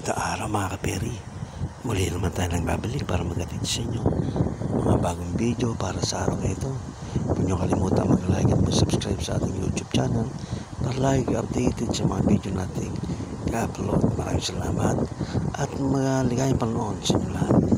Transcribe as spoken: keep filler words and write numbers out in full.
Magandang araw mga kaperi. Muli naman tayo nang babalik para mag-atid sa inyo mga bagong video para sa araw na ito. Huwag niyo kalimutan mag-like at mag-subscribe sa ating YouTube channel para lagi updated sa mga video nating i-upload. Maraming salamat at maligayang panonood sa inyo lahat.